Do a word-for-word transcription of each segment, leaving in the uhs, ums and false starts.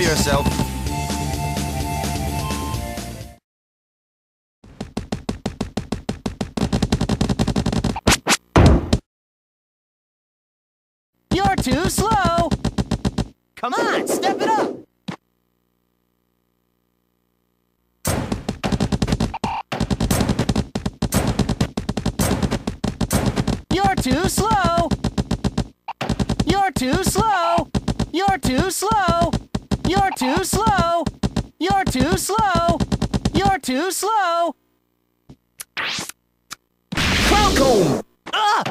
yourself. You're too slow! Come on, step it up! You're too slow! You're too slow! You're too slow! You're too slow! You're too slow! You're too slow! Falcon! Ah!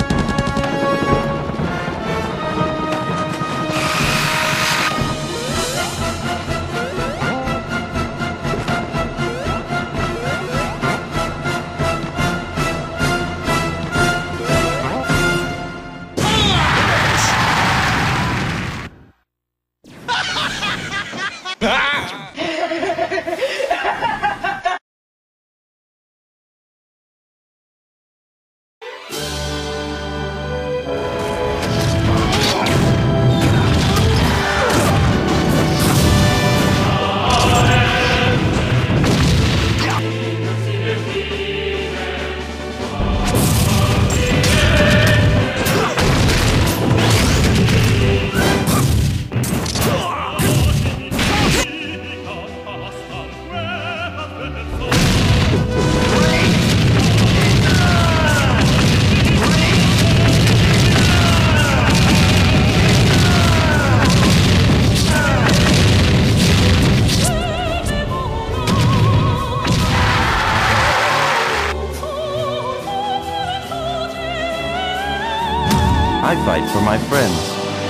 I fight for my friends.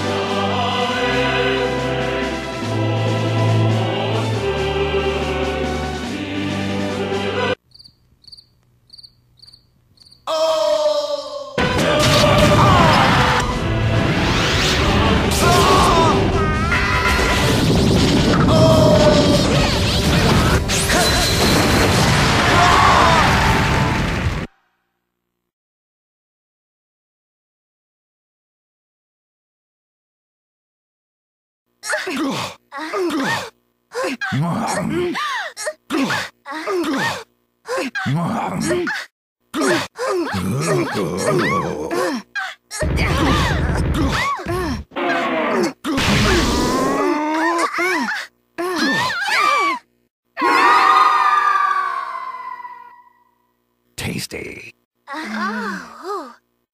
Tasty. Oh.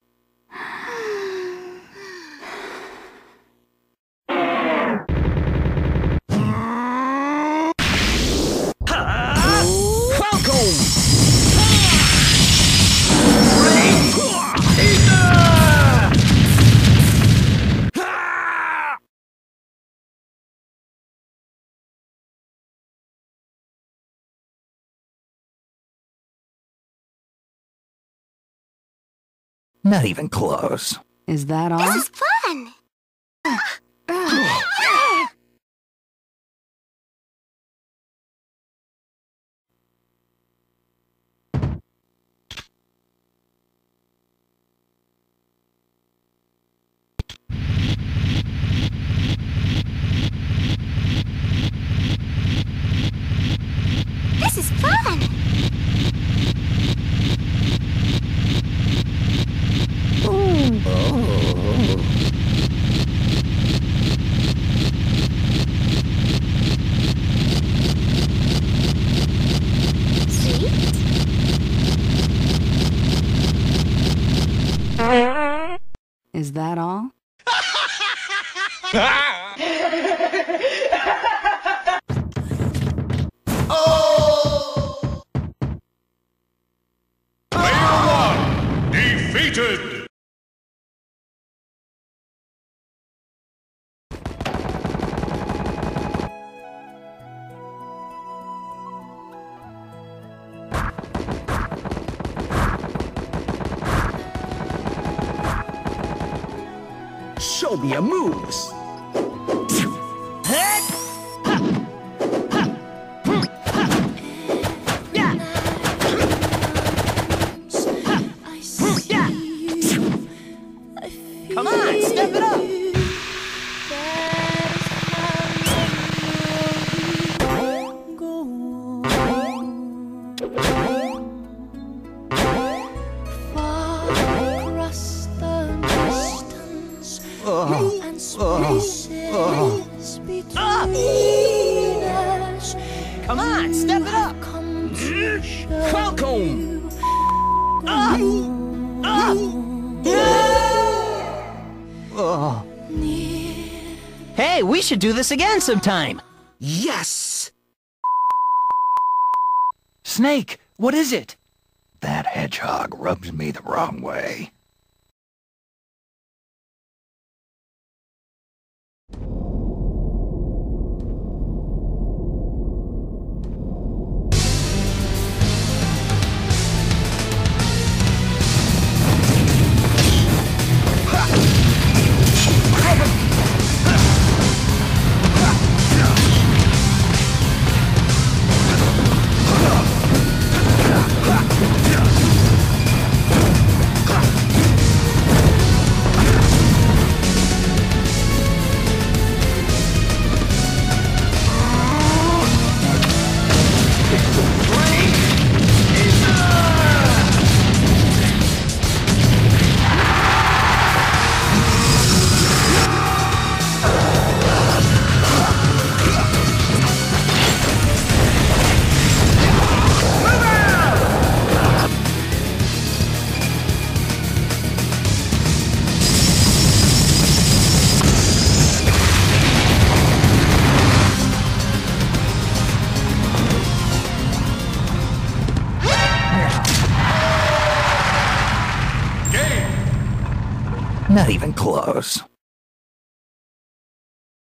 Not even close. Is that all? This is fun! This is fun! Is that all? Oh! Player one defeated. Show me your moves! Come on, step it up! Oh. Up! Come on, step it up! Falcon! Up! Up! Oh. Hey, we should do this again sometime! Yes! Snake, what is it? That hedgehog rubs me the wrong way. Not even close.